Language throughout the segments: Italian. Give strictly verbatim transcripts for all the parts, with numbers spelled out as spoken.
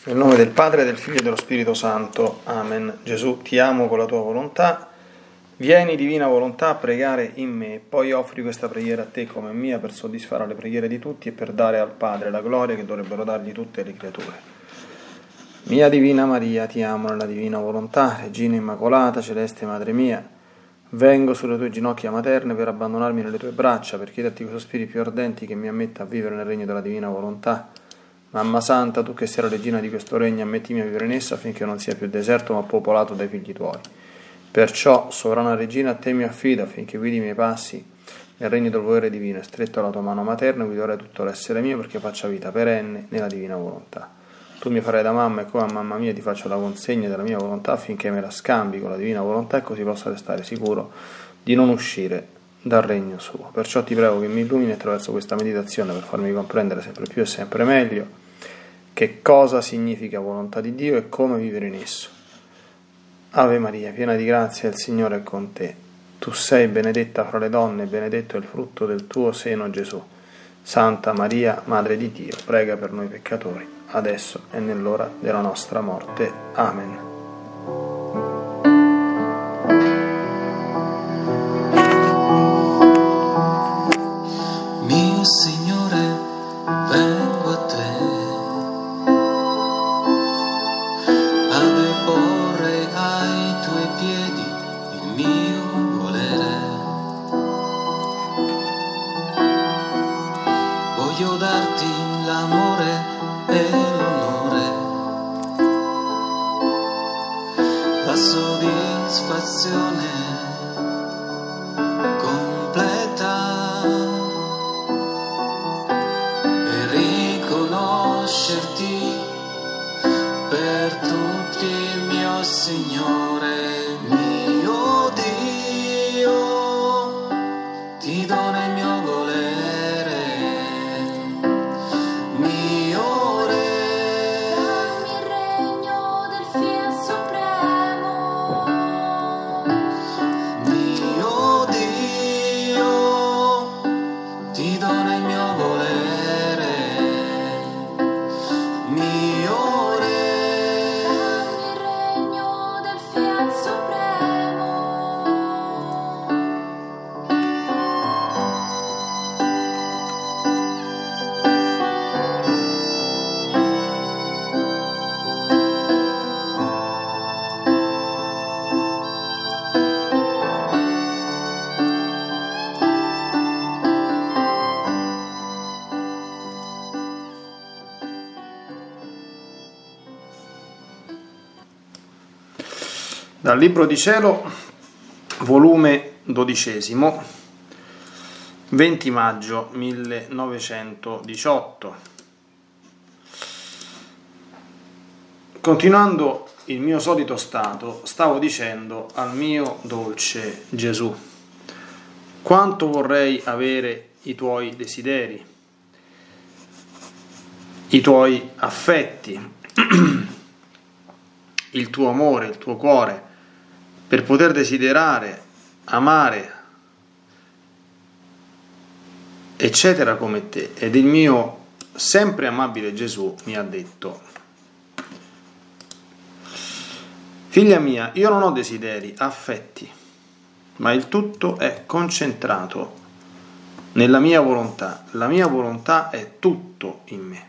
Nel nome del Padre, del Figlio e dello Spirito Santo. Amen. Gesù, ti amo con la tua volontà. Vieni, divina volontà, a pregare in me. Poi offri questa preghiera a te come mia per soddisfare le preghiere di tutti e per dare al Padre la gloria che dovrebbero dargli tutte le creature. Mia Divina Maria, ti amo nella divina volontà. Regina Immacolata, celeste Madre mia, vengo sulle tue ginocchia materne per abbandonarmi nelle tue braccia, per chiederti con sospiri più ardenti che mi ammetta a vivere nel regno della divina volontà. Mamma Santa, tu che sei la regina di questo regno, ammettimi a vivere in esso affinché non sia più deserto ma popolato dai figli tuoi. Perciò, sovrana regina, a te mi affido affinché guidi i miei passi nel regno del volere divino e stretto alla tua mano materna guiderai tutto l'essere mio perché faccia vita perenne nella divina volontà. Tu mi farai da mamma e come a mamma mia ti faccio la consegna della mia volontà affinché me la scambi con la divina volontà e così possa restare sicuro di non uscire dal regno suo. Perciò ti prego che mi illumini attraverso questa meditazione per farmi comprendere sempre più e sempre meglio che cosa significa volontà di Dio e come vivere in esso. Ave Maria, piena di grazia, il Signore è con te. Tu sei benedetta fra le donne e benedetto è il frutto del tuo seno, Gesù. Santa Maria, Madre di Dio, prega per noi peccatori, adesso e nell'ora della nostra morte. Amen. Mio Signore, vengo a te a deporre ai tuoi piedi il mio volere. Voglio darti l'amore e l'onore, la soddisfazione completa e riconoscerti per tutti, mio Signore, mio Dio, ti dono il mio volere, mio Re, il regno del Fiat Supremo, mio Dio, ti dono il mio volere, mio Re. il regno del Fiat Supremo. Dal Libro di Cielo, volume dodicesimo, venti maggio millenovecentodiciotto. Continuando il mio solito stato, stavo dicendo al mio dolce Gesù: quanto vorrei avere i tuoi desideri, i tuoi affetti, il tuo amore, il tuo cuore, per poter desiderare, amare, eccetera come te. Ed il mio sempre amabile Gesù mi ha detto: figlia mia, io non ho desideri, affetti, ma il tutto è concentrato nella mia volontà. La mia volontà è tutto in me.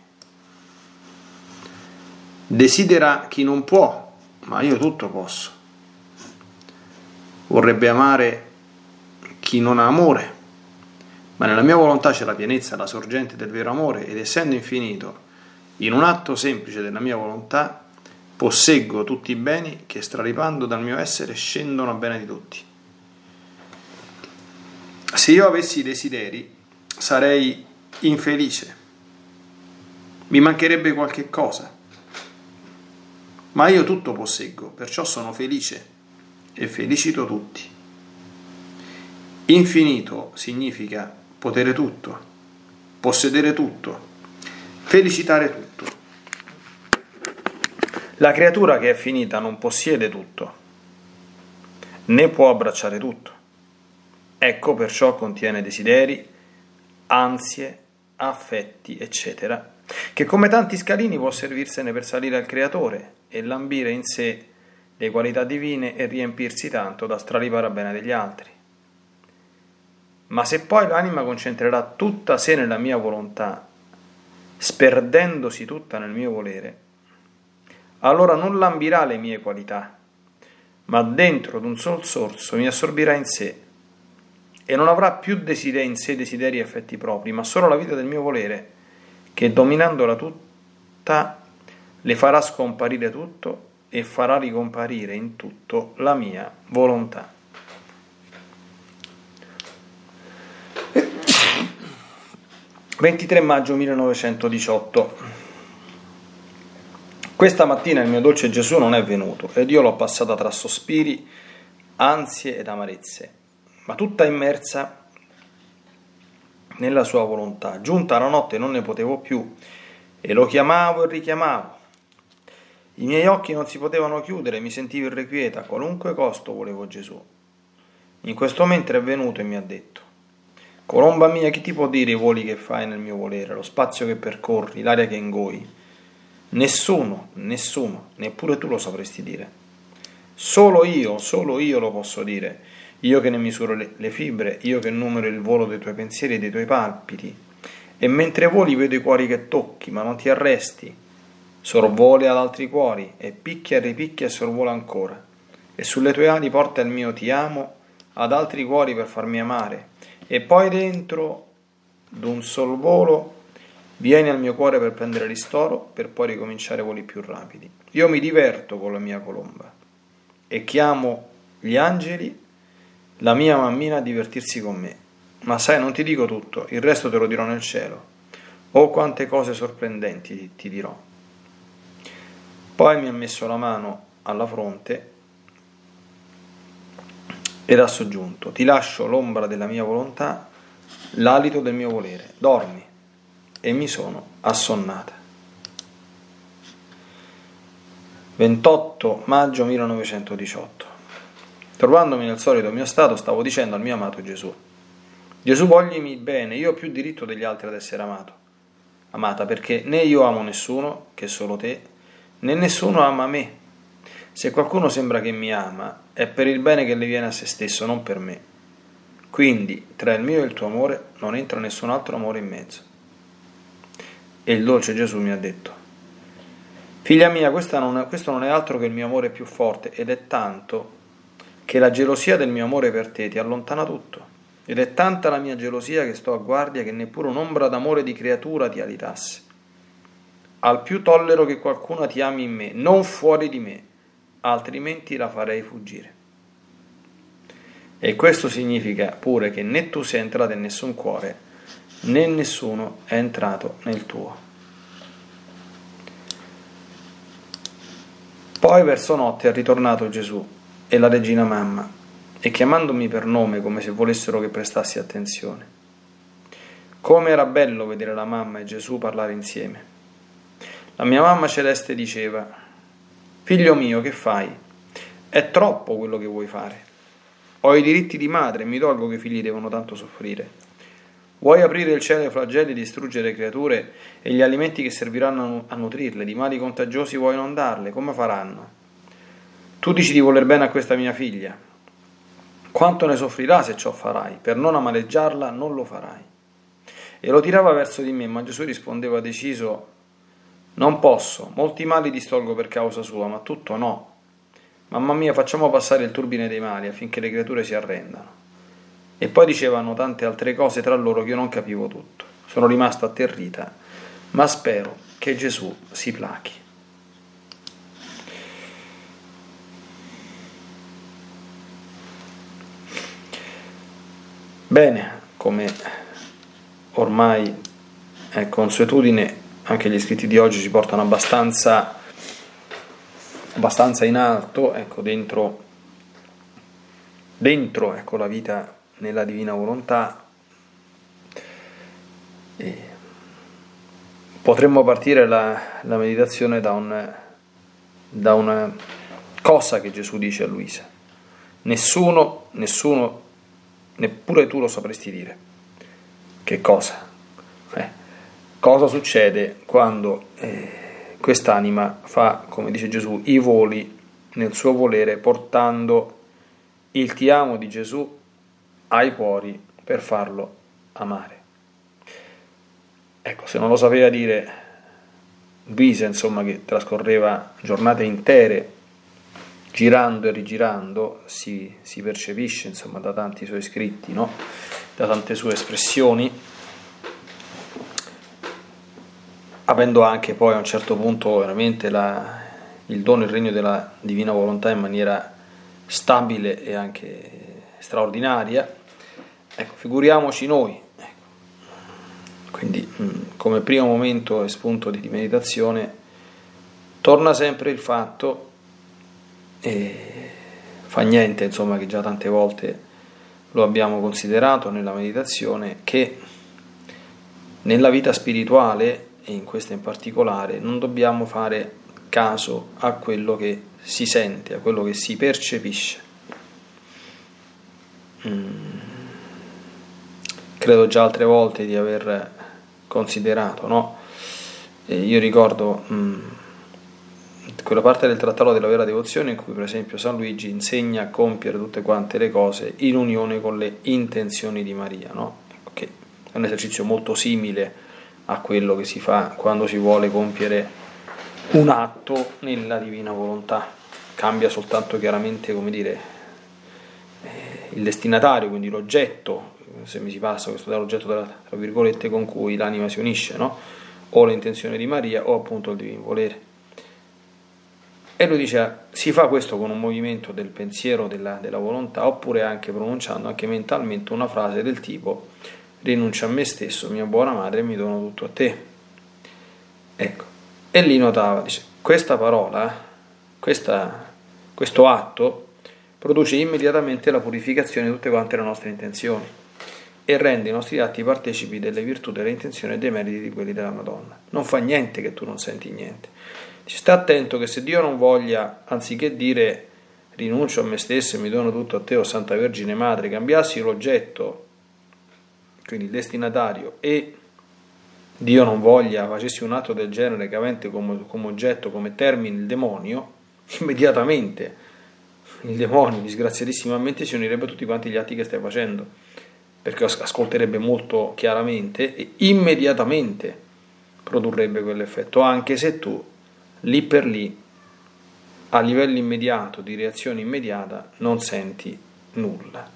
Desidera chi non può, ma io tutto posso. Vorrebbe amare chi non ha amore, ma nella mia volontà c'è la pienezza, la sorgente del vero amore, ed essendo infinito, in un atto semplice della mia volontà posseggo tutti i beni che, straripando dal mio essere, scendono a bene di tutti. Se io avessi desideri, sarei infelice, mi mancherebbe qualche cosa, ma io tutto posseggo, perciò sono felice e felicito tutti. Infinito significa potere tutto, possedere tutto, felicitare tutto. La creatura che è finita non possiede tutto, né può abbracciare tutto. Ecco perciò contiene desideri, ansie, affetti, eccetera, che come tanti scalini può servirsene per salire al Creatore e lambire in sé le qualità divine e riempirsi tanto da stralipare a bene degli altri. Ma se poi l'anima concentrerà tutta sé nella mia volontà, sperdendosi tutta nel mio volere, allora non lambirà le mie qualità, ma dentro d'un sol sorso mi assorbirà in sé e non avrà più desideri in sé desideri e effetti propri, ma solo la vita del mio volere, che dominandola tutta le farà scomparire tutto e farà ricomparire in tutto la mia volontà. ventitré maggio millenovecentodiciotto. Questa mattina il mio dolce Gesù non è venuto ed io l'ho passata tra sospiri, ansie ed amarezze, ma tutta immersa nella sua volontà. Giunta la notte non ne potevo più e lo chiamavo e richiamavo. I miei occhi non si potevano chiudere, mi sentivo irrequieta, a qualunque costo volevo Gesù. In questo mentre è venuto e mi ha detto: colomba mia, chi ti può dire i voli che fai nel mio volere, lo spazio che percorri, l'aria che ingoi? Nessuno, nessuno, neppure tu lo sapresti dire. Solo io, solo io lo posso dire, io che ne misuro le, le fibre, io che numero il volo dei tuoi pensieri e dei tuoi palpiti. E mentre voli vedo i cuori che tocchi, ma non ti arresti. Sorvoli ad altri cuori, e picchia e ripicchia e sorvola ancora. E sulle tue ali porta il mio ti amo ad altri cuori per farmi amare. E poi dentro d'un sol volo vieni al mio cuore per prendere ristoro, per poi ricominciare voli più rapidi. Io mi diverto con la mia colomba e chiamo gli angeli, la mia mammina, a divertirsi con me. Ma sai, non ti dico tutto, il resto te lo dirò nel cielo. Oh, quante cose sorprendenti ti dirò. Poi mi ha messo la mano alla fronte ed ha soggiunto: ti lascio l'ombra della mia volontà, l'alito del mio volere, dormi. E mi sono assonnata. ventotto maggio millenovecentodiciotto. Trovandomi nel solito mio stato, stavo dicendo al mio amato Gesù: Gesù, voglimi bene, io ho più diritto degli altri ad essere amato, amata, perché né io amo nessuno, che solo te, né nessuno ama me. Se qualcuno sembra che mi ama, è per il bene che le viene a se stesso, non per me. Quindi, tra il mio e il tuo amore, non entra nessun altro amore in mezzo. E il dolce Gesù mi ha detto: figlia mia, questa non è, questo non è altro che il mio amore più forte, ed è tanto che la gelosia del mio amore per te ti allontana tutto. Ed è tanta la mia gelosia che sto a guardia che neppure un'ombra d'amore di creatura ti alitasse. Al più tollero che qualcuno ti ami in me, non fuori di me, altrimenti la farei fuggire. E questo significa pure che né tu sei entrato in nessun cuore, né nessuno è entrato nel tuo. Poi verso notte è ritornato Gesù e la regina mamma, e chiamandomi per nome come se volessero che prestassi attenzione. Come era bello vedere la mamma e Gesù parlare insieme. La mia mamma celeste diceva: figlio mio, che fai? È troppo quello che vuoi fare. Ho i diritti di madre e mi dolgo che i figli devono tanto soffrire. Vuoi aprire il cielo ai flagelli e distruggere le creature e gli alimenti che serviranno a nutrirle? Di mali contagiosi vuoi non darle? Come faranno? Tu dici di voler bene a questa mia figlia. Quanto ne soffrirà se ciò farai? Per non amaleggiarla non lo farai. E lo tirava verso di me, ma Gesù rispondeva deciso: non posso, molti mali distolgo per causa sua, ma tutto no. Mamma mia, facciamo passare il turbine dei mali affinché le creature si arrendano. E poi dicevano tante altre cose tra loro che io non capivo tutto. Sono rimasta atterrita, ma spero che Gesù si plachi. Bene, come ormai è consuetudine, anche gli scritti di oggi ci portano abbastanza, abbastanza in alto, ecco, dentro, dentro ecco, la vita nella divina volontà. E potremmo partire la, la meditazione da, un, da una cosa che Gesù dice a Luisa: nessuno, nessuno, neppure tu lo sapresti dire. Che cosa? Eh, cosa succede quando eh, quest'anima fa, come dice Gesù, i voli nel suo volere, portando il ti amo di Gesù ai cuori per farlo amare. Ecco, se non lo sapeva dire Luisa, insomma, che trascorreva giornate intere girando e rigirando, si, si percepisce, insomma, da tanti suoi scritti, no? Da tante sue espressioni, avendo anche poi a un certo punto veramente la, il dono, il regno della divina volontà in maniera stabile e anche straordinaria. Ecco, figuriamoci noi. Quindi come primo momento e spunto di meditazione torna sempre il fatto, e fa niente, insomma, che già tante volte lo abbiamo considerato nella meditazione, che nella vita spirituale, e in questa in particolare, non dobbiamo fare caso a quello che si sente, a quello che si percepisce. Mm. Credo già altre volte di aver considerato, no? E io ricordo mh, quella parte del trattato della vera devozione in cui per esempio San Luigi insegna a compiere tutte quante le cose in unione con le intenzioni di Maria, no? Che è un esercizio molto simile a quello che si fa quando si vuole compiere un atto nella divina volontà. Cambia soltanto chiaramente, come dire, eh, il destinatario, quindi l'oggetto, se mi si passa questo dall'oggetto tra, tra virgolette con cui l'anima si unisce, no? O l'intenzione di Maria o appunto il divino volere. E lui dice, si fa questo con un movimento del pensiero, della, della volontà, oppure anche pronunciando anche mentalmente una frase del tipo: rinuncio a me stesso, mia buona madre, e mi dono tutto a te. Ecco, e lì notava, dice, questa parola, questa, questo atto produce immediatamente la purificazione di tutte quante le nostre intenzioni e rende i nostri atti partecipi delle virtù, delle intenzioni e dei meriti di quelli della Madonna. Non fa niente che tu non senti niente. Ci sta attento che se Dio non voglia, anziché dire rinuncio a me stesso e mi dono tutto a te, o Santa Vergine Madre, cambiassi l'oggetto, quindi il destinatario, e Dio non voglia facessi un atto del genere che avente come, come oggetto, come termine il demonio, immediatamente il demonio disgraziatissimamente si unirebbe a tutti quanti gli atti che stai facendo, perché ascolterebbe molto chiaramente e immediatamente produrrebbe quell'effetto, anche se tu lì per lì, a livello immediato, di reazione immediata, non senti nulla.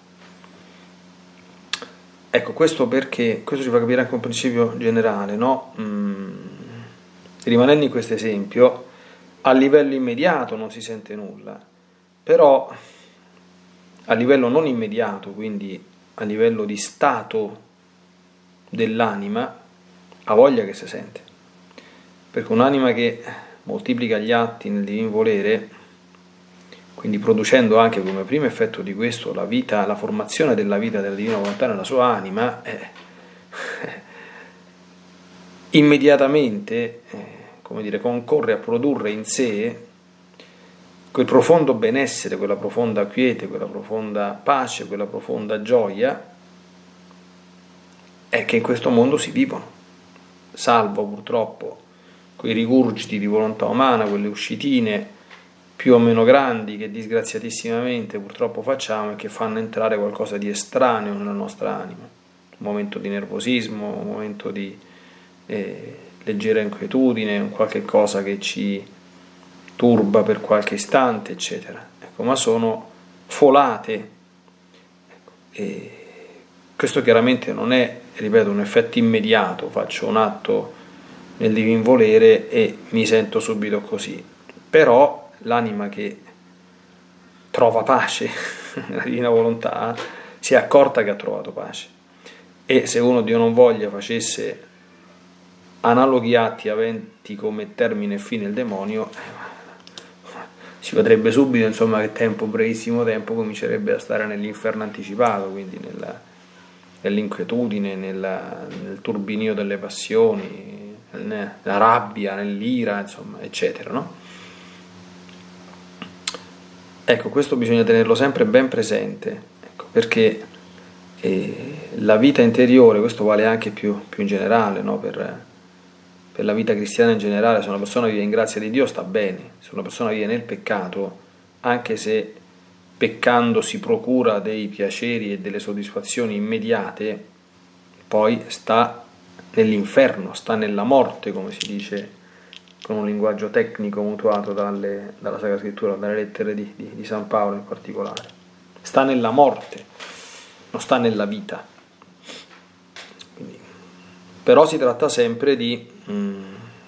Ecco, questo perché, questo ci fa capire anche un principio generale, no? Mm, rimanendo in questo esempio, a livello immediato non si sente nulla, però a livello non immediato, quindi a livello di stato dell'anima, ha voglia che si sente, perché un'anima che moltiplica gli atti nel divino volere, quindi producendo anche come primo effetto di questo la vita, la formazione della vita della divina volontà nella sua anima, eh, immediatamente eh, come dire, concorre a produrre in sé quel profondo benessere, quella profonda quiete, quella profonda pace, quella profonda gioia è che in questo mondo si vivono, salvo purtroppo quei rigurgiti di volontà umana, quelle uscitine più o meno grandi che disgraziatissimamente purtroppo facciamo e che fanno entrare qualcosa di estraneo nella nostra anima, un momento di nervosismo, un momento di eh, leggera inquietudine, un qualche cosa che ci turba per qualche istante, eccetera. Ecco, ma sono folate. Ecco, e questo chiaramente non è, ripeto, un effetto immediato, faccio un atto nel divin volere e mi sento subito così, però l'anima che trova pace nella divina volontà si è accorta che ha trovato pace, e se uno, Dio non voglia, facesse analoghi atti aventi come termine e fine il demonio, si vedrebbe subito, insomma, che tempo, brevissimo tempo, comincerebbe a stare nell'inferno anticipato, quindi nella, nell'inquietudine, nella, nel turbinio delle passioni, nella rabbia, nell'ira, insomma, eccetera, no? Ecco, questo bisogna tenerlo sempre ben presente, ecco, perché eh, la vita interiore, questo vale anche più, più in generale, no? Per per la vita cristiana in generale, se una persona vive in grazia di Dio sta bene, se una persona vive nel peccato, anche se peccando si procura dei piaceri e delle soddisfazioni immediate, poi sta nell'inferno, sta nella morte, come si dice con un linguaggio tecnico mutuato dalle, dalla Sacra Scrittura, dalle lettere di, di, di San Paolo in particolare. Sta nella morte, non sta nella vita. Quindi, però si tratta sempre di mh,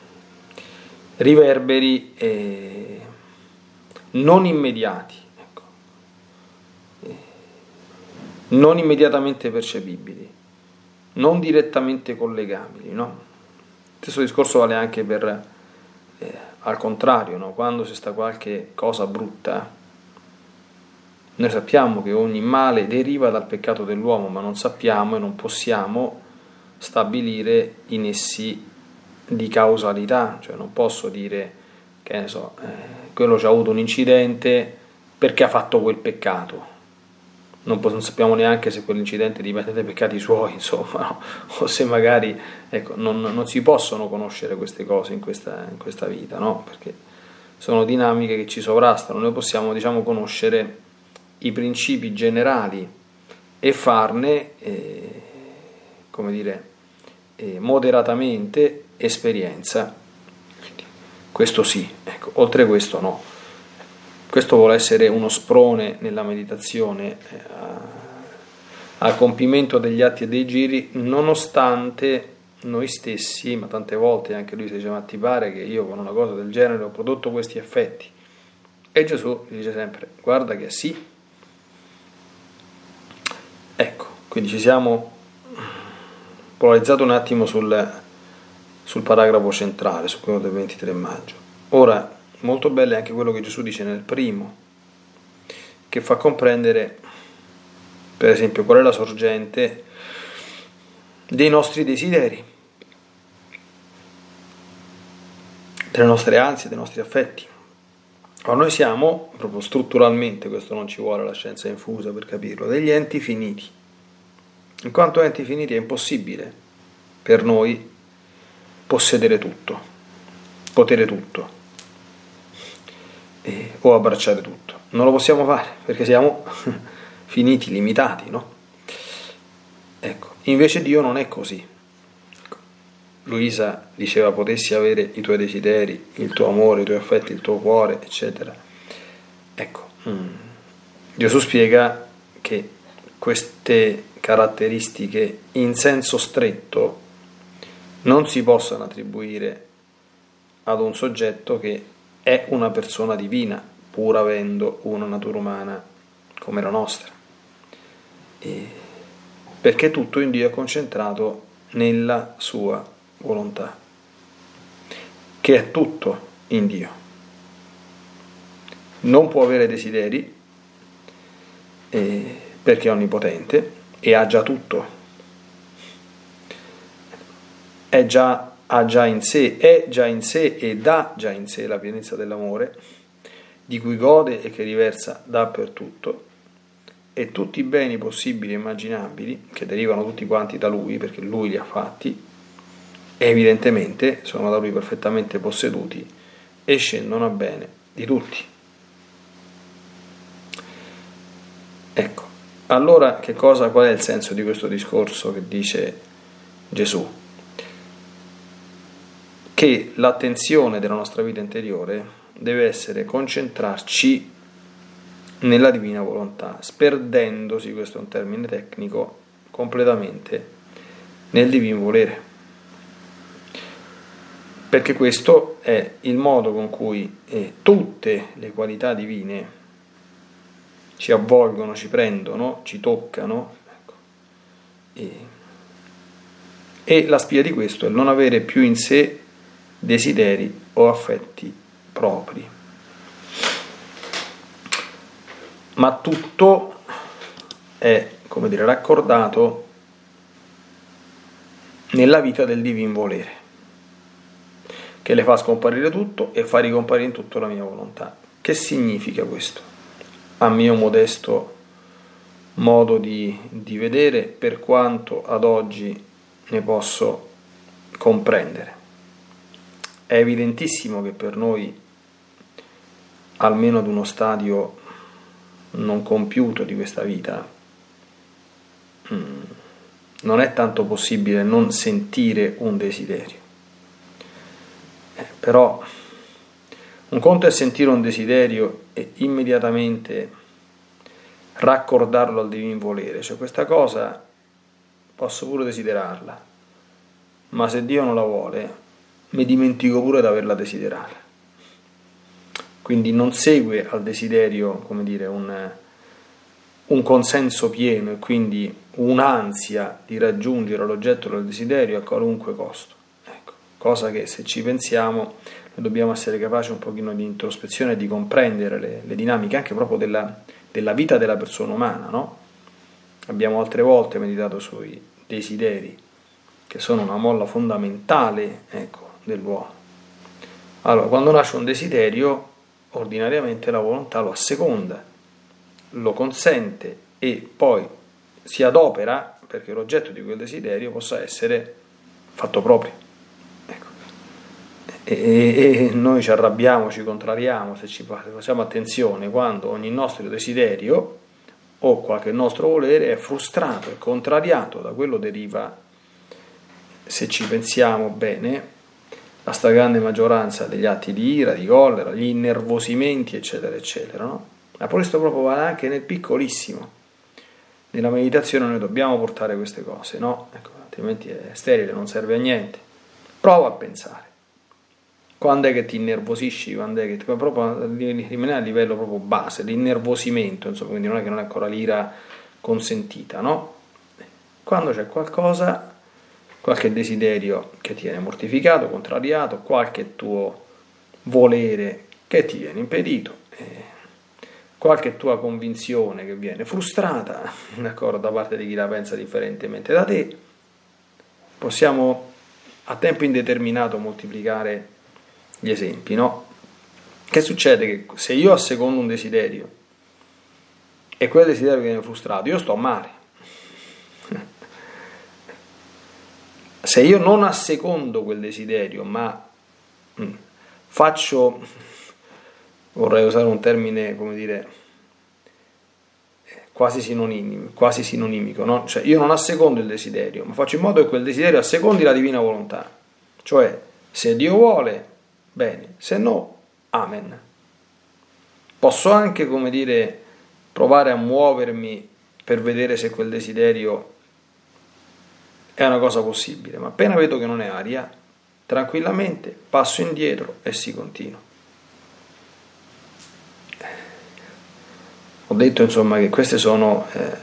riverberi eh, non immediati, ecco, eh, non immediatamente percepibili, non direttamente collegabili, no? Stesso discorso vale anche per eh, al contrario, no? Quando c'è sta qualche cosa brutta, noi sappiamo che ogni male deriva dal peccato dell'uomo, ma non sappiamo e non possiamo stabilire i nessi di causalità, cioè non posso dire che ne so, eh, quello ci ha avuto un incidente perché ha fatto quel peccato. Non, non sappiamo neanche se quell'incidente dipende dai peccati suoi, insomma, no? O se magari, ecco, non, non si possono conoscere queste cose in questa, in questa vita, no? Perché sono dinamiche che ci sovrastano. Noi possiamo, diciamo, conoscere i principi generali e farne, eh, come dire, eh, moderatamente esperienza. Questo sì, ecco, oltre questo no. Questo vuole essere uno sprone nella meditazione eh, al compimento degli atti e dei giri, nonostante noi stessi, ma tante volte anche lui si dice: ma ti pare che io con una cosa del genere ho prodotto questi effetti? E Gesù gli dice sempre: guarda che sì. Ecco, quindi ci siamo polarizzato un attimo sul, sul paragrafo centrale, su quello del ventitré maggio. Ora, molto bello è anche quello che Gesù dice nel primo, che fa comprendere, per esempio, qual è la sorgente dei nostri desideri, delle nostre ansie, dei nostri affetti. Ora, noi siamo, proprio strutturalmente, questo non ci vuole la scienza infusa per capirlo, degli enti finiti. In quanto enti finiti è impossibile per noi possedere tutto, potere tutto, Eh, o abbracciare tutto. Non lo possiamo fare perché siamo finiti, limitati, no? Ecco, invece Dio non è così. Ecco. Luisa diceva: potessi avere i tuoi desideri, il tuo amore, i tuoi affetti, il tuo cuore, eccetera. Ecco, mm. Gesù spiega che queste caratteristiche in senso stretto non si possono attribuire ad un soggetto che è una persona divina, pur avendo una natura umana come la nostra, e perché tutto in Dio è concentrato nella sua volontà, che è tutto in Dio. Non può avere desideri eh, perché è onnipotente e ha già tutto, è già ha già in sé, è già in sé e dà già in sé la pienezza dell'amore, di cui gode e che riversa dappertutto, e tutti i beni possibili e immaginabili, che derivano tutti quanti da Lui, perché Lui li ha fatti, evidentemente sono da Lui perfettamente posseduti e scendono a bene di tutti. Ecco, allora che cosa, qual è il senso di questo discorso che dice Gesù? Che l'attenzione della nostra vita interiore deve essere concentrarci nella divina volontà, sperdendosi, questo è un termine tecnico, completamente nel divino volere, perché questo è il modo con cui eh, tutte le qualità divine ci avvolgono, ci prendono, ci toccano, ecco. e, e la spia di questo è il non avere più in sé desideri o affetti propri, ma tutto è, come dire, raccordato nella vita del divin volere, che le fa scomparire tutto e fa ricomparire in tutto la mia volontà. Che significa questo? A mio modesto modo di, di vedere, per quanto ad oggi ne posso comprendere. è evidentissimo che per noi, almeno ad uno stadio non compiuto di questa vita, non è tanto possibile non sentire un desiderio. Eh, però un conto è sentire un desiderio e immediatamente raccordarlo al divin volere, cioè questa cosa posso pure desiderarla, ma se Dio non la vuole mi dimentico pure di averla desiderata. Quindi non segue al desiderio, come dire, un, un consenso pieno e quindi un'ansia di raggiungere l'oggetto del desiderio a qualunque costo. Ecco, cosa che, se ci pensiamo, noi dobbiamo essere capaci un pochino di introspezione e di comprendere le, le dinamiche anche proprio della, della vita della persona umana, no? Abbiamo altre volte meditato sui desideri, che sono una molla fondamentale, ecco, dell'uomo. Allora, quando nasce un desiderio, ordinariamente la volontà lo asseconda, lo consente e poi si adopera perché l'oggetto di quel desiderio possa essere fatto proprio. Ecco. E, e, e noi ci arrabbiamo, ci contrariamo, se ci facciamo attenzione, quando ogni nostro desiderio o qualche nostro volere è frustrato e contrariato da quello deriva, se ci pensiamo bene, la stragrande maggioranza degli atti di ira, di collera, gli innervosimenti, eccetera, eccetera, no? Ma questo proprio vale anche nel piccolissimo. Nella meditazione noi dobbiamo portare queste cose, no? Ecco, altrimenti è sterile, non serve a niente. Prova a pensare. Quando è che ti innervosisci? Quando è che ti... proprio rimane a livello proprio base, l'innervosimento, insomma, quindi non è che non è ancora l'ira consentita, no? Quando c'è qualcosa, qualche desiderio che ti viene mortificato, contrariato, qualche tuo volere che ti viene impedito, eh, qualche tua convinzione che viene frustrata, d'accordo, da parte di chi la pensa differentemente da te, possiamo a tempo indeterminato moltiplicare gli esempi, no? Che succede? Che se io assecondo un desiderio e quel desiderio viene frustrato, io sto male. Se io non assecondo quel desiderio, ma mh, faccio, vorrei usare un termine, come dire, quasi sinonimico, quasi sinonimico, no? Cioè io non assecondo il desiderio, ma faccio in modo che quel desiderio assecondi la divina volontà. Cioè, se Dio vuole, bene, se no, amen. Posso anche, come dire, provare a muovermi per vedere se quel desiderio è una cosa possibile, ma appena vedo che non è aria, tranquillamente passo indietro e si continua. Ho detto insomma che queste sono eh,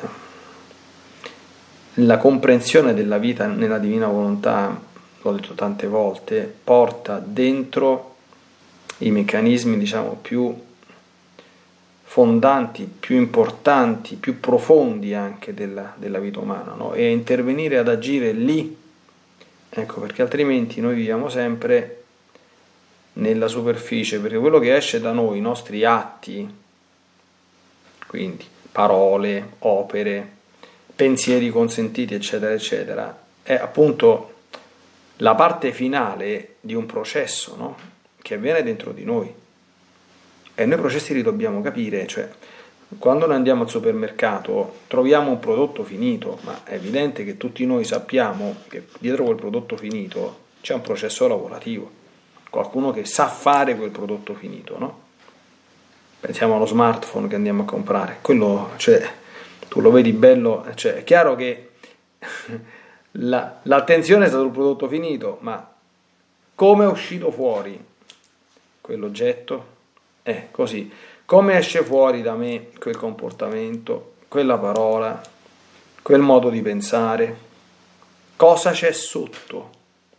la comprensione della vita nella divina volontà, l'ho detto tante volte, porta dentro i meccanismi, diciamo, più fondanti, più importanti, più profondi anche della, della vita umana, no? E intervenire ad agire lì, ecco, perché altrimenti noi viviamo sempre nella superficie, perché quello che esce da noi, i nostri atti, quindi parole, opere, pensieri consentiti, eccetera, eccetera, è appunto la parte finale di un processo, no? Che avviene dentro di noi. E noi processi li dobbiamo capire, cioè quando noi andiamo al supermercato troviamo un prodotto finito, ma è evidente che tutti noi sappiamo che dietro quel prodotto finito c'è un processo lavorativo, qualcuno che sa fare quel prodotto finito, no? Pensiamo allo smartphone che andiamo a comprare, quello, cioè, tu lo vedi bello, cioè è chiaro che la, l'attenzione è stata sul prodotto finito, ma come è uscito fuori quell'oggetto? È così, come esce fuori da me quel comportamento, quella parola, quel modo di pensare, cosa c'è sotto?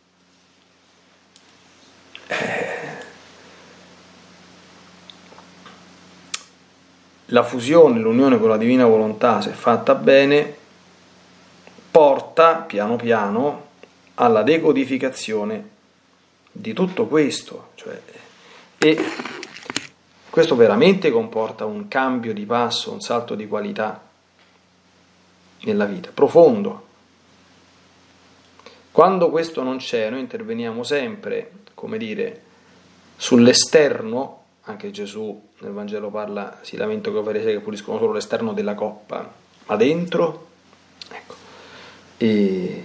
Eh, la fusione, l'unione con la divina volontà, se fatta bene, porta piano piano alla decodificazione di tutto questo, cioè, e questo veramente comporta un cambio di passo, un salto di qualità nella vita, profondo. Quando questo non c'è, noi interveniamo sempre, come dire, sull'esterno. Anche Gesù nel Vangelo parla, si lamenta con i farisei che puliscono solo l'esterno della coppa, ma dentro, ecco. E,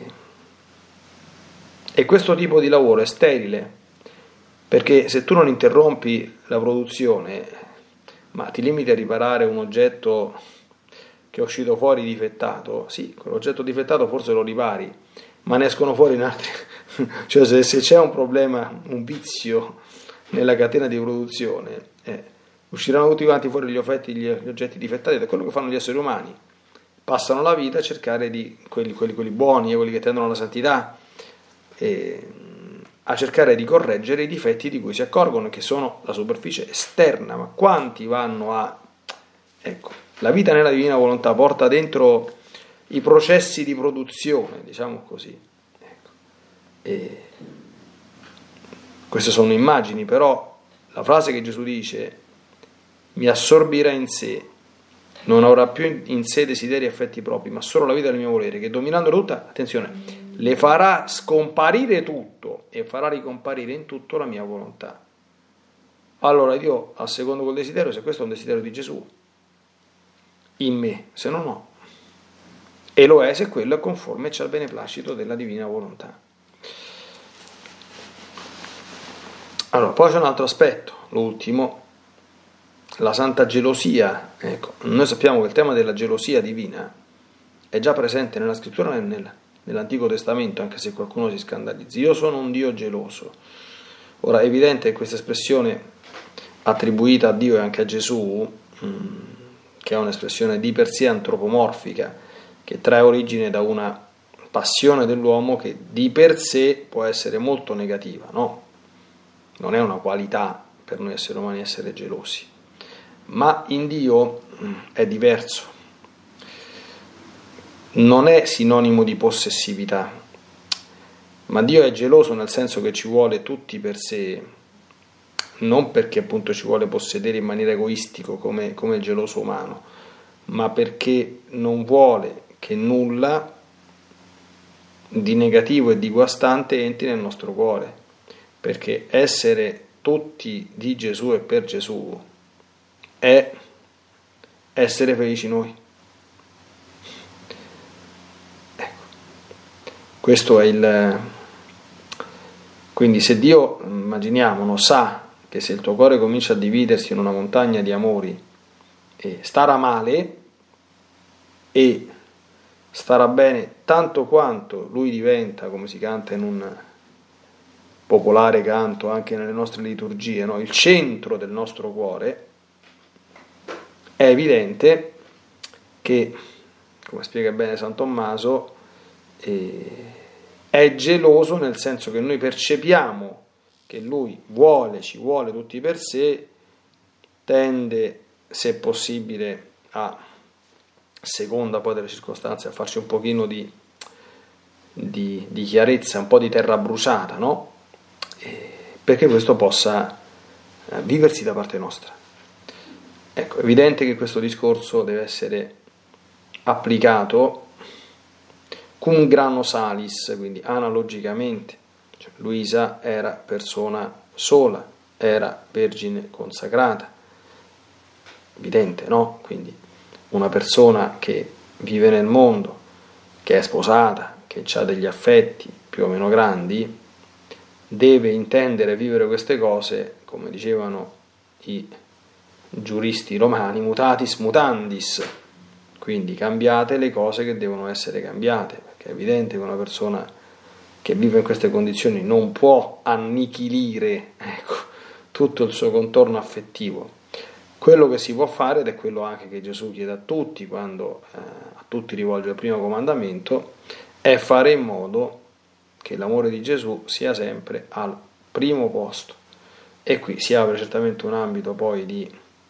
e questo tipo di lavoro è sterile, perché se tu non interrompi la produzione, ma ti limiti a riparare un oggetto che è uscito fuori difettato, sì, quell'oggetto difettato forse lo ripari, ma ne escono fuori in altri. Cioè se, se c'è un problema, un vizio nella catena di produzione, eh, usciranno tutti quanti fuori gli, offerti, gli, gli oggetti difettati, ed è quello che fanno gli esseri umani. Passano la vita a cercare di quelli, quelli, quelli buoni, quelli che tendono alla santità, eh, a cercare di correggere i difetti di cui si accorgono, che sono la superficie esterna. Ma quanti vanno a... Ecco, la vita nella divina volontà porta dentro i processi di produzione, diciamo così. Ecco. E queste sono immagini, però la frase che Gesù dice, mi assorbirà in sé, non avrà più in sé desideri e affetti propri, ma solo la vita del mio volere, che dominando tutta, attenzione, le farà scomparire tutto e farà ricomparire in tutto la mia volontà. Allora io assecondo quel desiderio, se questo è un desiderio di Gesù, in me, se no no. E lo è se quello è conforme c'è al beneplacito della divina volontà. Allora, poi c'è un altro aspetto, l'ultimo, la santa gelosia. Ecco, noi sappiamo che il tema della gelosia divina è già presente nella scrittura e nel, nell'Antico Testamento, anche se qualcuno si scandalizzi. Io sono un Dio geloso. Ora, è evidente che questa espressione attribuita a Dio e anche a Gesù, mh, che è un'espressione di per sé antropomorfica, che trae origine da una passione dell'uomo che di per sé può essere molto negativa, no? Non è una qualità per noi esseri umani essere gelosi, ma in Dio è diverso. Non è sinonimo di possessività, ma Dio è geloso nel senso che ci vuole tutti per sé, non perché appunto ci vuole possedere in maniera egoistica come, come il geloso umano, ma perché non vuole che nulla di negativo e di guastante entri nel nostro cuore. Perché essere tutti di Gesù e per Gesù è essere felici noi. Ecco. Questo è il... Quindi se Dio, immaginiamo, sa che se il tuo cuore comincia a dividersi in una montagna di amori, e starà male e starà bene tanto quanto lui diventa, come si canta in un popolare canto anche nelle nostre liturgie, no? Il centro del nostro cuore, è evidente che, come spiega bene San Tommaso, eh, è geloso nel senso che noi percepiamo che lui vuole, ci vuole tutti per sé, tende, se possibile, a seconda poi delle circostanze, a farci un pochino di, di, di chiarezza, un po' di terra bruciata, no? Perché questo possa viversi da parte nostra. Ecco, è evidente che questo discorso deve essere applicato cum grano salis, quindi analogicamente. Cioè, Luisa era persona sola, era vergine consacrata, evidente, no? Quindi una persona che vive nel mondo, che è sposata, che ha degli affetti più o meno grandi, deve intendere vivere queste cose, come dicevano i giuristi romani, mutatis mutandis, quindi cambiate le cose che devono essere cambiate, perché è evidente che una persona che vive in queste condizioni non può annichilire, ecco, tutto il suo contorno affettivo. Quello che si può fare, ed è quello anche che Gesù chiede a tutti quando eh, a tutti rivolge il primo comandamento, è fare in modo che l'amore di Gesù sia sempre al primo posto. E qui si apre certamente un ambito poi di,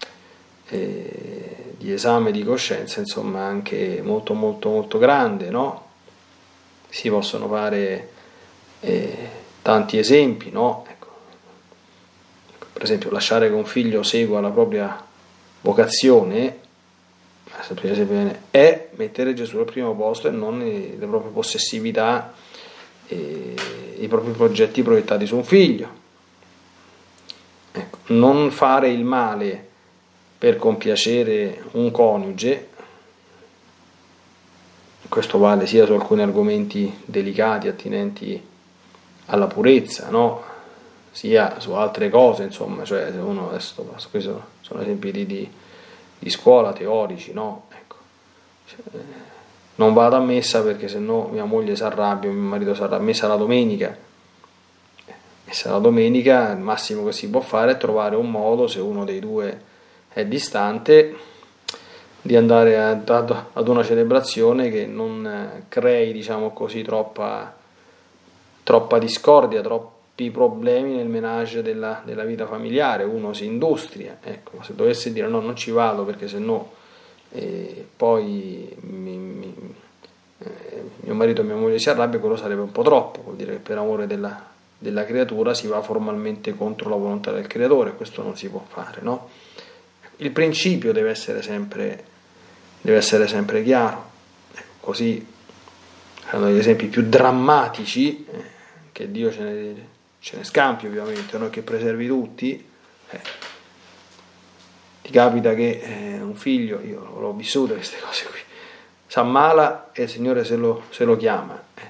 eh, di esame di coscienza, insomma, anche molto molto molto grande, no? Si possono fare eh, tanti esempi, no? Ecco. Per esempio, lasciare che un figlio segua la propria vocazione è mettere Gesù al primo posto e non le proprie possessività eh, i propri progetti proiettati su un figlio. Ecco, non fare il male per compiacere un coniuge, questo vale sia su alcuni argomenti delicati attinenti alla purezza, no? Sia su altre cose, insomma, cioè se uno adesso, questi sono, sono esempi di, di, di scuola teorici, no? Ecco. Cioè, non vado a messa perché sennò mia moglie si arrabbia, mio marito si arrabbia, messa la domenica, messa la domenica, il massimo che si può fare è trovare un modo, se uno dei due è distante, di andare ad, ad una celebrazione che non crei, diciamo così, troppa, troppa discordia, troppi problemi nel menage della, della vita familiare. Uno si industria, ecco, se dovesse dire no, non ci vado perché sennò eh, poi mi, mi, eh, mio marito e mia moglie si arrabbiano, quello sarebbe un po' troppo, vuol dire che per amore della, della creatura si va formalmente contro la volontà del creatore, questo non si può fare, no? Il principio deve essere sempre, deve essere sempre chiaro, ecco, così sono gli esempi più drammatici, eh, che Dio ce ne, ce ne scampi ovviamente, no? Che preservi tutti. Eh. Ti capita che eh, un figlio, io l'ho vissuto queste cose qui, si ammala e il Signore se lo, se lo chiama. Eh.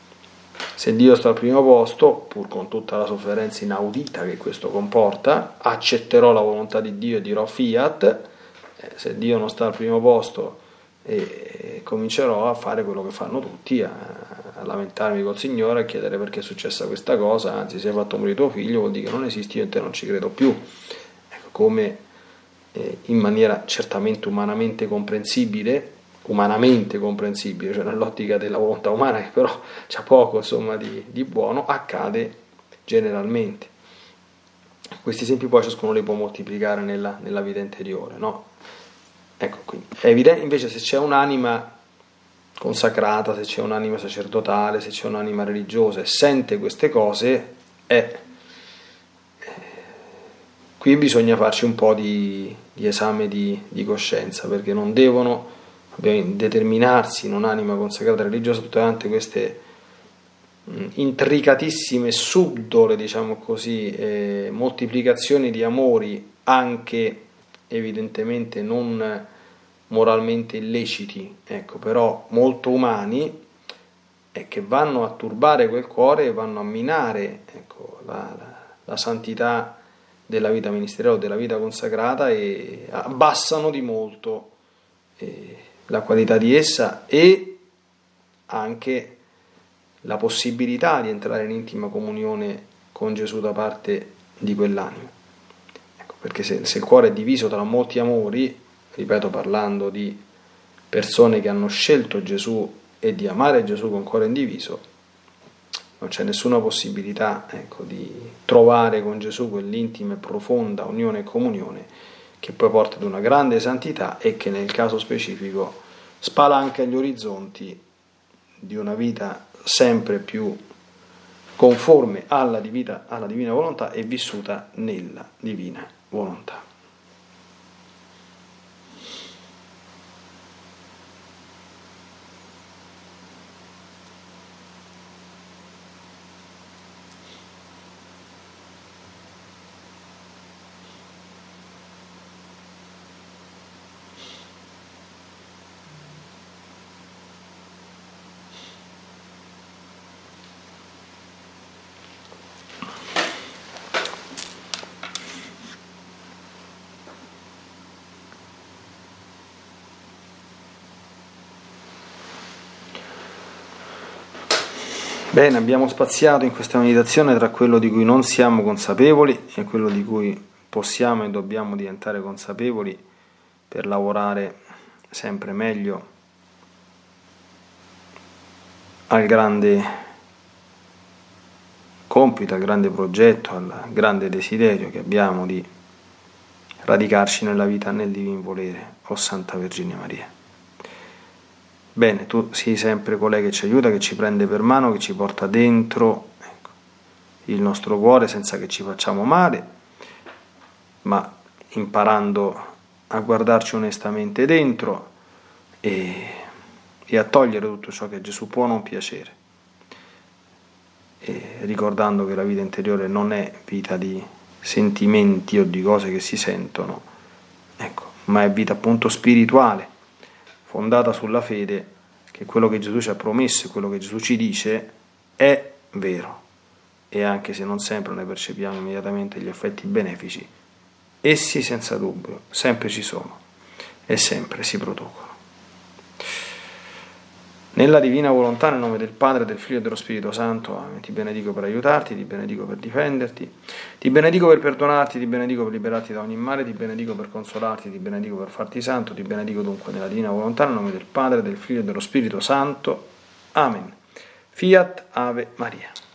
Se Dio sta al primo posto, pur con tutta la sofferenza inaudita che questo comporta, accetterò la volontà di Dio e dirò fiat. Eh, se Dio non sta al primo posto, e, e comincerò a fare quello che fanno tutti, a, a lamentarmi col Signore, a chiedere perché è successa questa cosa, anzi se hai fatto morire tuo figlio vuol dire che non esisti, io in te non ci credo più. Ecco, come eh, in maniera certamente umanamente comprensibile, umanamente comprensibile, cioè nell'ottica della volontà umana, che però c'ha poco insomma di, di buono, accade generalmente. Questi esempi poi ciascuno li può moltiplicare nella, nella vita interiore, no? Ecco, quindi è evidente invece se c'è un'anima consacrata, se c'è un'anima sacerdotale, se c'è un'anima religiosa e sente queste cose, è eh, qui bisogna farci un po' di, di esame di, di coscienza, perché non devono determinarsi in un'anima consacrata religiosa tutte queste mh, intricatissime subdole, diciamo così, eh, moltiplicazioni di amori anche evidentemente non moralmente illeciti, ecco, però molto umani, e che vanno a turbare quel cuore e vanno a minare, ecco, la, la, la santità della vita ministeriale o della vita consacrata e abbassano di molto eh, la qualità di essa e anche la possibilità di entrare in intima comunione con Gesù da parte di quell'anima. Ecco, perché se, se il cuore è diviso tra molti amori, ripeto, parlando di persone che hanno scelto Gesù e di amare Gesù con cuore indiviso, non c'è nessuna possibilità, ecco, di trovare con Gesù quell'intima e profonda unione e comunione che poi porta ad una grande santità e che nel caso specifico spalanca gli orizzonti di una vita sempre più conforme alla divina, alla divina volontà e vissuta nella divina volontà. Bene, abbiamo spaziato in questa meditazione tra quello di cui non siamo consapevoli e quello di cui possiamo e dobbiamo diventare consapevoli per lavorare sempre meglio al grande compito, al grande progetto, al grande desiderio che abbiamo di radicarci nella vita nel divin volere, o Santa Vergine Maria. Bene, tu sii sempre colei che ci aiuta, che ci prende per mano, che ci porta dentro, ecco, il nostro cuore senza che ci facciamo male, ma imparando a guardarci onestamente dentro e, e a togliere tutto ciò che a Gesù può non piacere. e ricordando che la vita interiore non è vita di sentimenti o di cose che si sentono, ecco, ma è vita appunto spirituale, fondata sulla fede che quello che Gesù ci ha promesso e quello che Gesù ci dice è vero, e anche se non sempre ne percepiamo immediatamente gli effetti benefici, essi senza dubbio sempre ci sono e sempre si producono. Nella divina volontà, nel nome del Padre, del Figlio e dello Spirito Santo, amen. Ti benedico per aiutarti, ti benedico per difenderti, ti benedico per perdonarti, ti benedico per liberarti da ogni male, ti benedico per consolarti, ti benedico per farti santo, ti benedico dunque nella divina volontà, nel nome del Padre, del Figlio e dello Spirito Santo. Amen. Fiat Ave Maria.